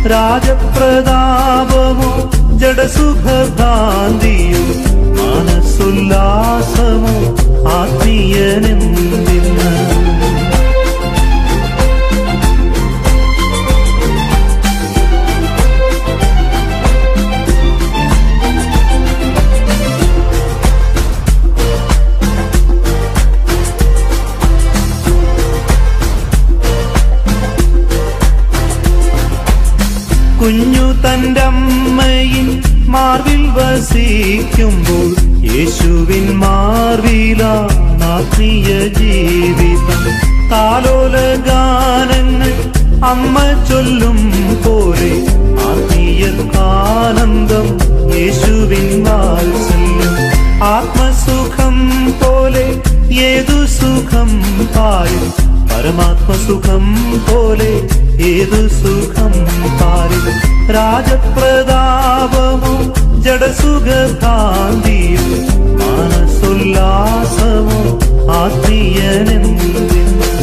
രാജപ്രതാപമോ ജഡസുഖഭ്രാന്തിയോ മനസ്സുല്ലാസമോ ആത്മീയനെന്തിന്? കുഞ്ഞു തന്റെ അമ്മയിൻ മാർവിൽ വസിക്കുമ്പോൾ യേശുവിൻ മാർവിലാണ് ആത്മീയ ജീവിതം. താലോല ഗാനങ്ങൾ അമ്മ ചൊല്ലും പോലെ ആത്മീയത്താനന്ദം യേശുവിൻ വാത്സല്യം. ആത്മസുഖം പോലെ ഏതു സുഖം പാരും, പരമാത്മസുഖം പോലെ ഏതു സുഖം പാരും. രാജപ്രതാപമോ ജഡസുഖഭ്രാന്തിയോ മനസ്സുല്ലാസമോ ആത്മീയനെന്തിന്?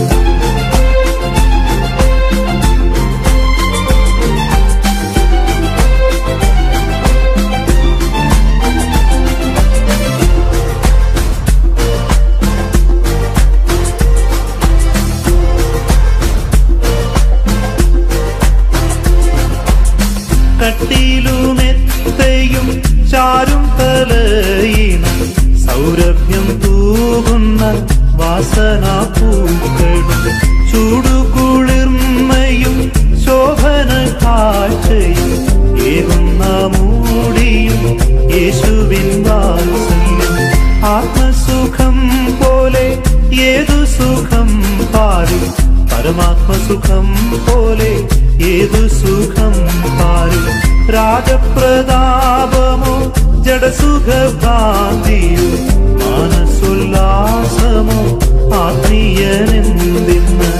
കട്ടിലുമെത്തയും ചാരും തലയിണം സൗരഭ്യം തൂകുന്ന വാസനാപൂക്കളും ചൂടുകുളിർമയും ശോഭന കാഴ്ചയും ഏകുന്ന മൂടിയും യേശുവിൻ വാത്സല്യം. ആത്മസുഖം പോലെ ഏതു സുഖം പാരും, പരമാത്മസുഖം പോലെ ഏതു സുഖം പാരും. രാജപ്രതാപമോ ജഡസുഖഭ്രാന്തിയോ മനസ്സുല്ലാസമോ ആത്മീയനെന്തിന്?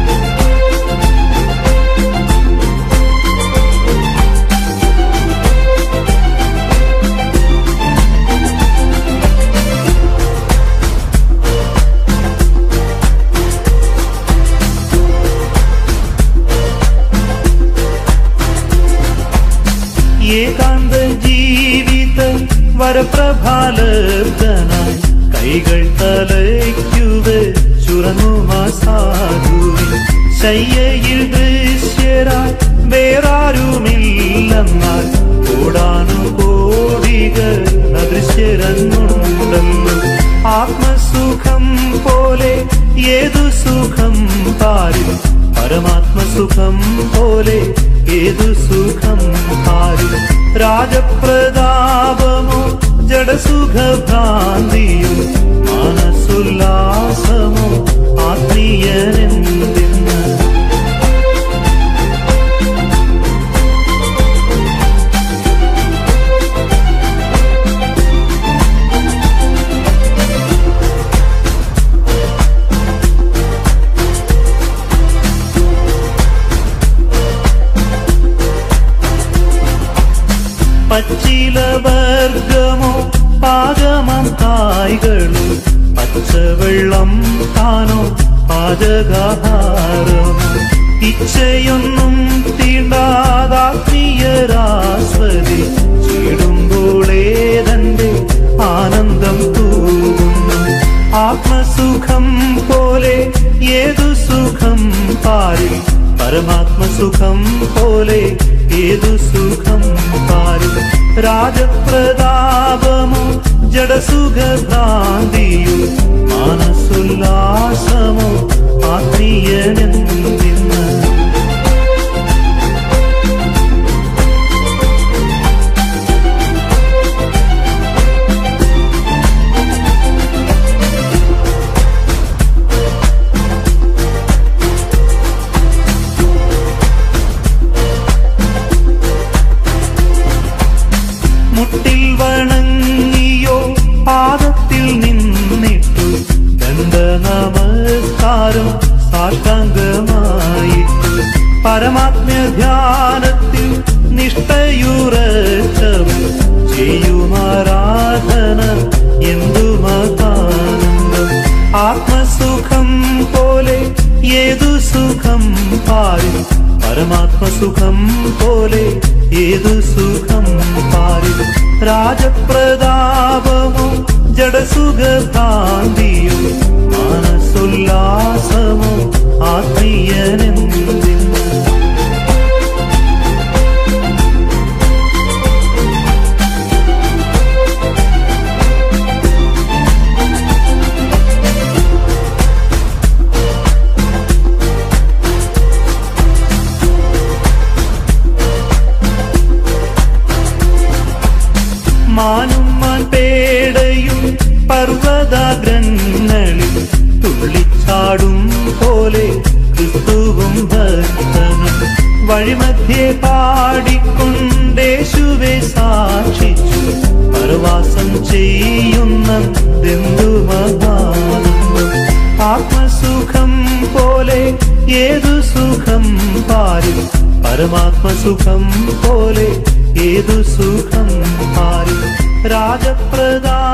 ഏകാന്ത ജീവിത വരപ്രഭാലബ്ധനായി കൈകൾ തലയ്ക്കുവെ ചുറങ്ങുമാസാധുവിൻ ശയ്യയിൽ ദൃശ്യരായി വേറാരുമില്ലെന്നാൽ കോടാനുകോടികൾ അദൃശ്യരന്നുണ്ടല്ലോ. ആത്മസുഖം പോലെ ഏതു സുഖം പാരും, പരമാത്മസുഖം പോലെ ഏതു സുഖം പാരും. രാജപ്രതാപമോ ജഡസുഖഭ്രാന്തിയോ മനസ്സുല്ലാസമോ ആത്മീയനെന്തിന്? പച്ചിലവർഗമോ പാകമം കായ്കളോ പച്ചവെള്ളം താനോ പാചകാഹാരമോ ഇച്ഛയൊന്നും തീണ്ടാതാത്മീയരാസ്വതി ചീടുമ്പോളേതന്റെ ആനന്ദം തൂകുന്നു. ആത്മസുഖം പോലെ ഏതു സുഖം പാരും, പരമാത്മസുഖം പോലെ ഏതു സുഖം പാരും. രാജപ്രതാപമോ ജഡസുഖഭ്രാന്തിയോ മനസ്സുല്ലാസമോ ആത്മീയനെന്തിന്? മുട്ടിൽ വണങ്ങിയോ പാദത്തിൽ നിന്നിട്ടു ദണ്ഡ നമസ്കാരം സാഷ്ടാംഗമായിട്ടു പരമാത്മ്യ ധ്യാനത്തിൽ നിഷ്ഠയുറച്ചവൻ ചെയ്യുമാരാധന എന്തുമാനന്ദം. ആത്മസുഖം പോലെ ഏതു സുഖം പാരും, പരമാത്മസുഖം പോലെ ഏതു സുഖം പാരിൽ. രാജപ്രതാപമോ ജഡസുഖഭ്രാന്തിയോ മനസ്സുല്ലാസമോ ആത്മീയനെന്തിന്. മാനും മാൻപേടയും പർവ്വതാഗ്രങ്ങളിൽ തുള്ളിച്ചാടും പോലെ ക്രിസ്തുവും ഭക്തനും വഴിമധ്യേ പാടിക്കൊണ്ടേശുവെ സാക്ഷിച്ചു പരവാസം ചെയ്യുന്നതെന്തു മഹാനന്ദം. ആത്മസുഖം പോലെ ഏതു സുഖം പാരിൽ, പരമാത്മസുഖം പോലെ ഏതു സുഖം പാരിൽ. രാജപ്രദാ